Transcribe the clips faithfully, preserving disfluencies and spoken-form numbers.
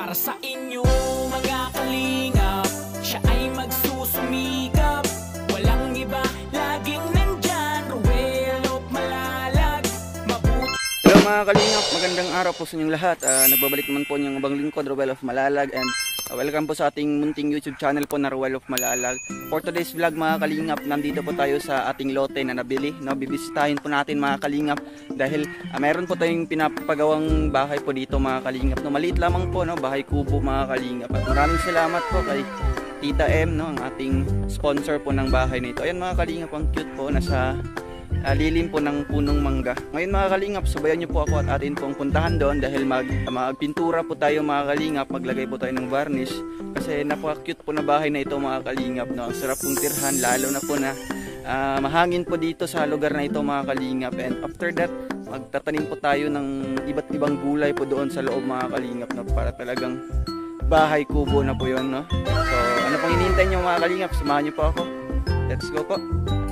para sa inyo mga kalingap. Siya ay magsusumikap, walang iba, laging nandyan, Ruel of Malalag. Mabuti. Hello mga kalingap, magandang araw po sa inyong lahat. uh, Nagbabalik naman po niyong abang lingkod, Ruel of Malalag. And uh, welcome po sa ating munting YouTube channel po na Ruel of Malalag. For today's vlog mga kalingap, nandito po tayo sa ating lote na nabili, no? Bibisitahin po natin mga kalingap dahil uh, meron po tayong pinapagawang bahay po dito mga kalingap, no? Maliit lamang po, no? Bahay kubo mga kalingap. At maraming salamat po kay Tita M, no? Ang ating sponsor po ng bahay na ito. Ayan mga kalingap, ang cute po, nasa uh, lilim po ng punong mangga. Ngayon mga kalingap, subayan niyo po ako at atin pong puntahan doon dahil mag, magpintura po tayo mga kalingap, maglagay po tayo ng varnish kasi napaka-cute po na bahay na ito mga kalingap, no? Ang sarap pong tirhan, lalo na po na uh, mahangin po dito sa lugar na ito mga kalingap. And after that, magtatanim po tayo ng iba't ibang gulay po doon sa loob mga kalingap, no? Para talagang bahay kubo na po yun, no? So ano pang hinihintay nyo mga kalingap, samahan nyo po ako. Let's go po.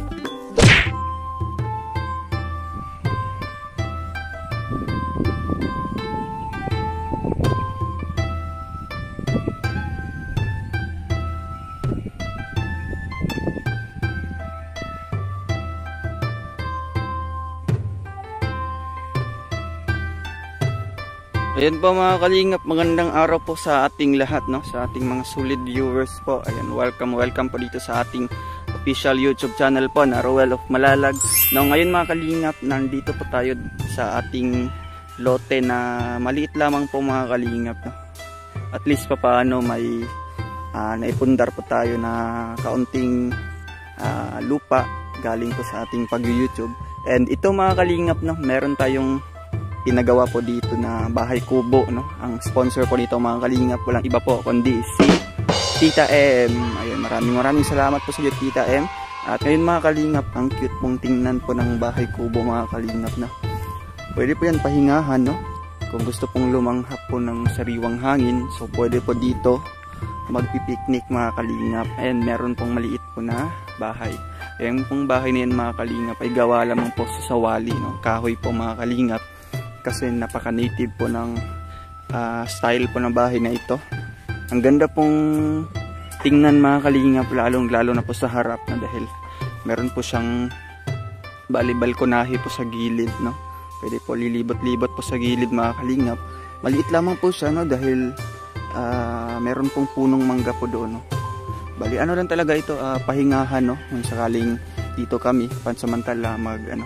Ayan po mga kalingap, magandang araw po sa ating lahat, no? Sa ating mga solid viewers po. Ayan, welcome, welcome po dito sa ating official YouTube channel po na Ruel of Malalag. No, ngayon mga kalingap, nandito po tayo sa ating lote na maliit lamang po mga kalingap, no? At least pa paano may uh, naipundar po tayo na kaunting uh, lupa galing po sa ating pag-YouTube. And ito mga kalingap, no, meron tayong pinagawa po dito na bahay kubo, no? Ang sponsor po dito mga kalingap, walang iba po kundi si Tita M. Ayun, maraming maraming salamat po sa iyo Tita M. At ngayon mga kalingap, ang cute pong tingnan po ng bahay kubo mga kalingap, na pwede po yan pahingahan, no? Kung gusto pong lumanghap po ng sariwang hangin, so pwede po dito magpipiknik mga kalingap. And meron pong maliit po na bahay. Yung pong bahay na yan mga kalingap ay gawa lamang po sa sawali, no? Kahoy po mga kalingap, kasi napaka-native po ng uh, style po ng bahay na ito. Ang ganda pong tingnan mga kalingap, lalong lalo na po sa harap, na dahil meron po siyang bali-balkonahe po sa gilid, no? Pwede po lilibot-libot po sa gilid mga kalingap. Maliit lamang po siya, no? Dahil uh, meron pong punong mangga po doon, no? Bali ano lang talaga ito, uh, pahingahan, no? Kung sakaling dito kami pansamantala mag ano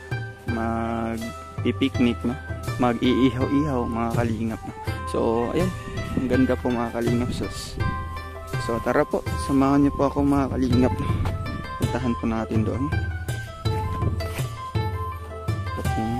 mag pipiknik, no? Mag-iihaw-ihaw mga kalingap, no? So ayun, ang ganda po mga kalingap. So, so tara po, samahan niyo po ako mga kalingap. Puntahan po natin doon. Okay.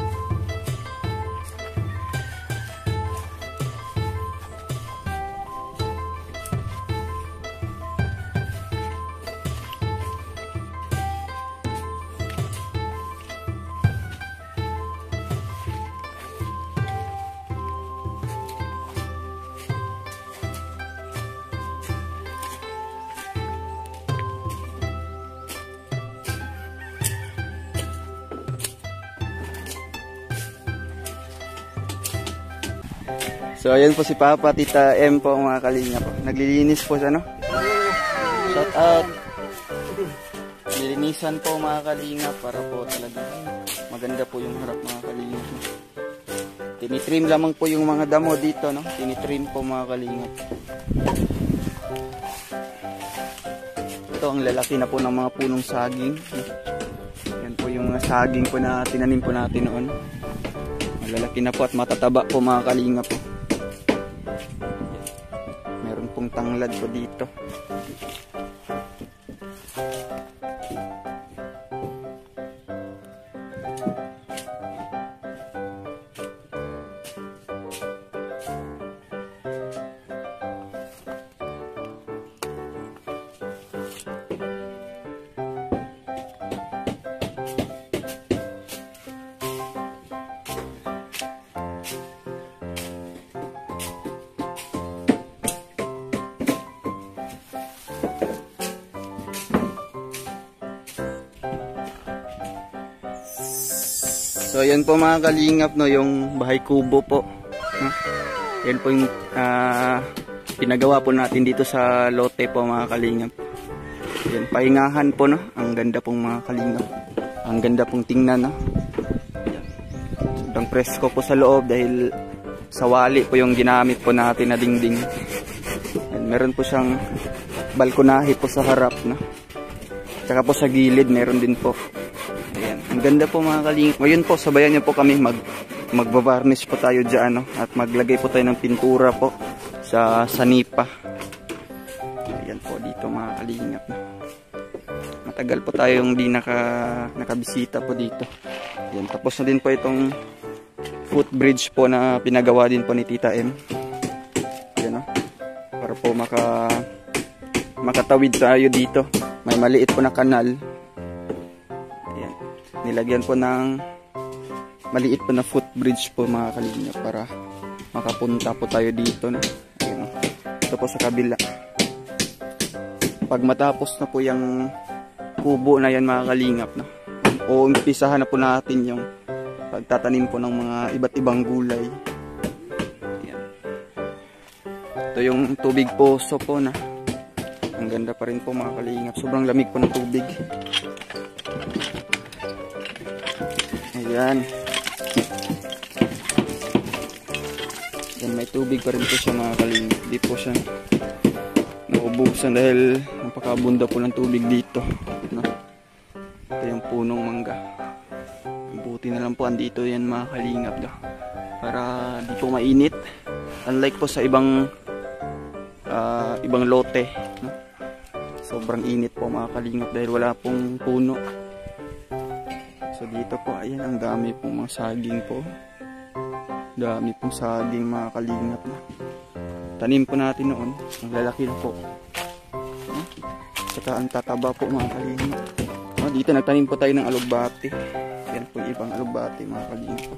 So ayan po si Papa, Tita M po mga kalingap. Naglilinis po siya, no? Shout out. Nilinisan po mga kalingap para po talaga maganda po yung harap mga kalingap. Tinitrim lamang po yung mga damo dito, no? Tinitrim po mga kalingap. Ito ang lalaki na po ng mga punong saging. Yan po yung mga saging po na tinanim po natin noon. Malalaki na po at matataba po mga kalingap po. Meron pong tanglad po dito. So ayan po mga kalingap, no, yung bahay kubo po, no? Yan po yung uh, pinagawa po natin dito sa lote po mga kalingap. Yan, pahingahan po, no? Ang ganda pong mga kalingap. Ang ganda pong tingnan, no? Yan. Sobrang presko po sa loob dahil sa wali po yung ginamit po natin na dingding. Yan, meron po siyang balkonahe po sa harap, no? Tsaka po sa gilid meron din po. Ayan. Ang ganda po mga kalingap. Ngayon po sabayan niyo po kami mag magbabarnish po tayo dyan, no? At maglagay po tayo ng pintura po sa sanipa. Ayan po dito mga kalingap, no? Matagal po tayong di naka, nakabisita po dito. Ayan, tapos na din po itong footbridge po na pinagawa din po ni Tita M. Ayan, no? Para po maka makatawid tayo dito. May maliit po na kanal. Ayan. Nilagyan po ng maliit po na footbridge po mga kalingap para makapunta po tayo dito, no? Ayan, no? Ito po sa kabila. Pag matapos na po yung kubo na yan mga kalingap, no? O umpisahan na po natin yung pagtatanim po ng mga iba't ibang gulay. Ayan. Ito yung tubig poso po na ang ganda pa rin po mga kalingap. Sobrang lamig po ng tubig. Ayan. Ayan, may tubig pa rin po siya mga kalingap. Di po siya naubusan dahil napakabunda po ng tubig dito, no? Ito yung punong mangga. Buti na lang po andito yan mga kalingap, no? Para di po mainit. Unlike po sa ibang uh, ibang lote, no? Sobrang init po mga kalingap dahil wala pong puno. So dito po, ayan, ang dami pong mga saging po. Dami pong saging mga kalingap, no? Tanim po natin noon, ang lalaki na po. No? Saka ang tataba po mga kalingap. No? Dito nagtanim po tayo ng alugbati. Yan po yung ibang alugbati mga kalingap.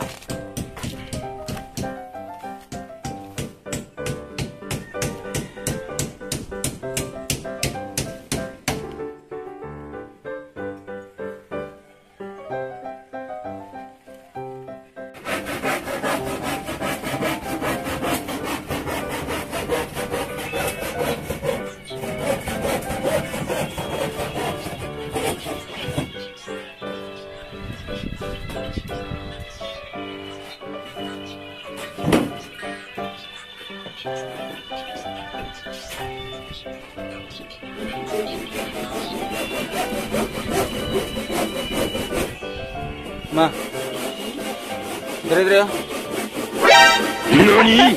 Ma, dire dire. Nani?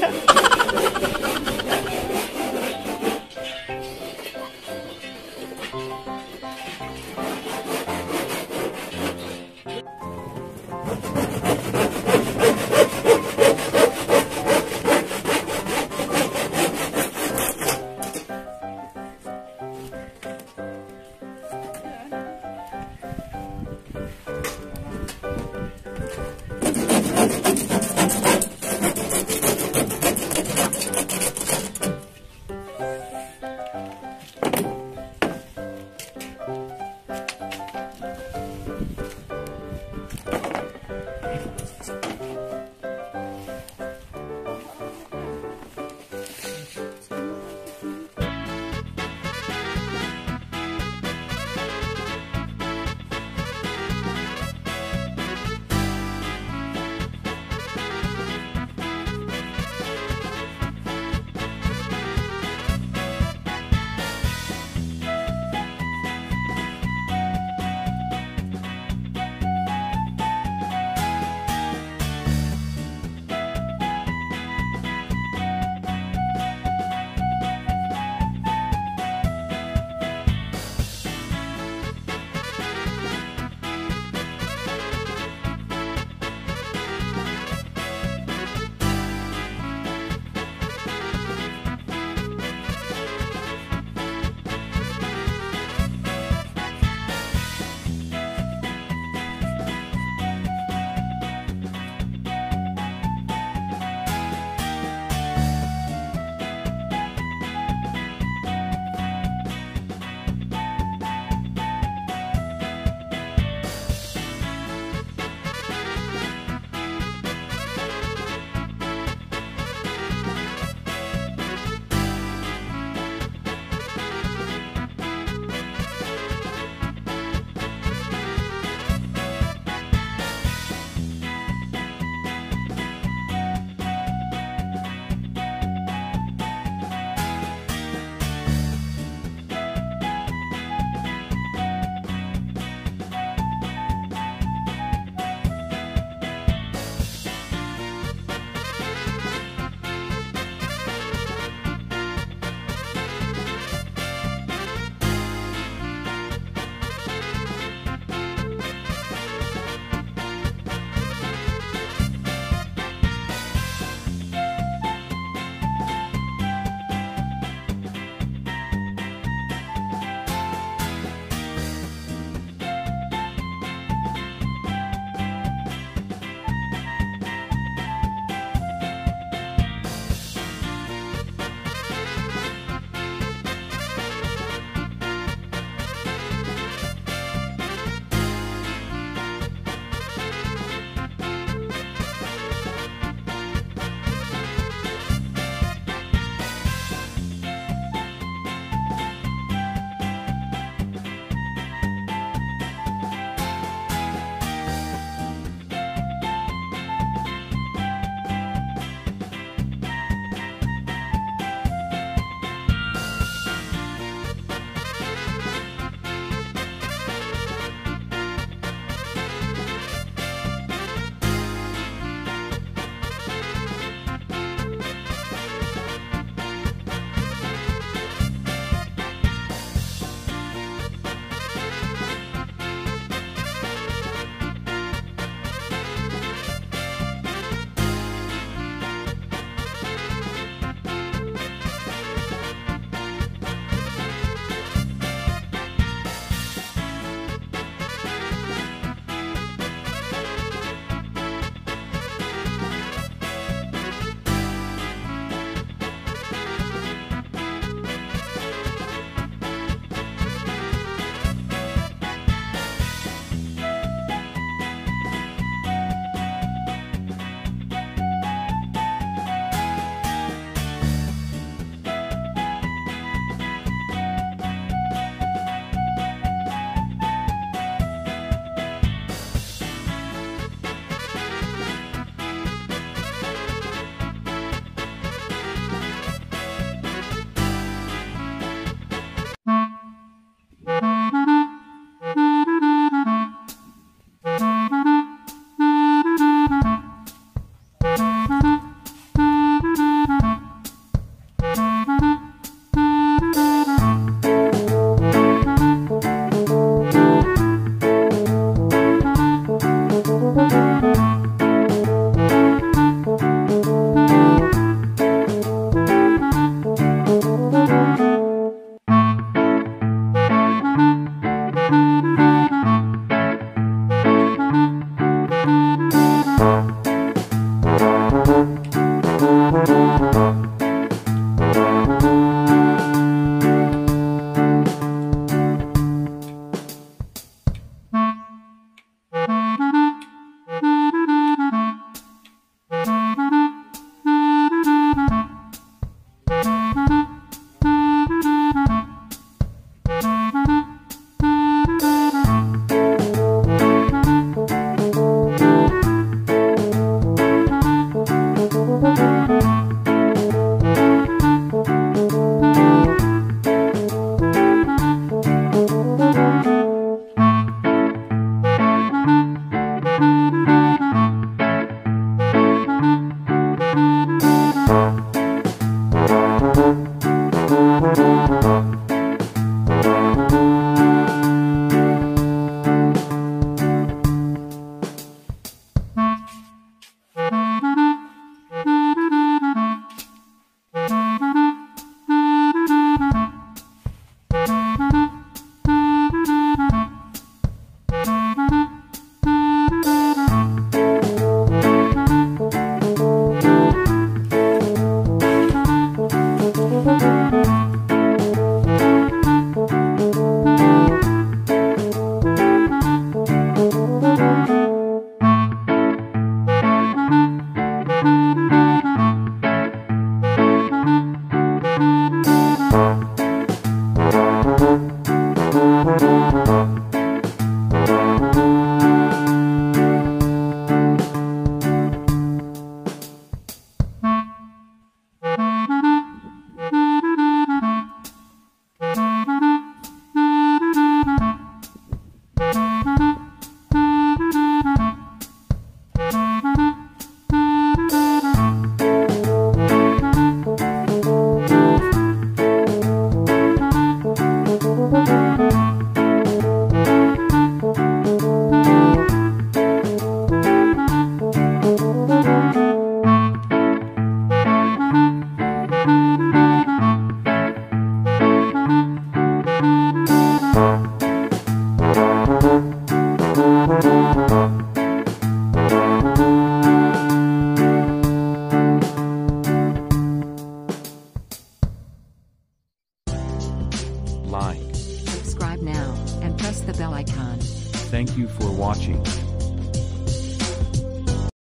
Like. Subscribe now and press the bell icon. Thank you for watching.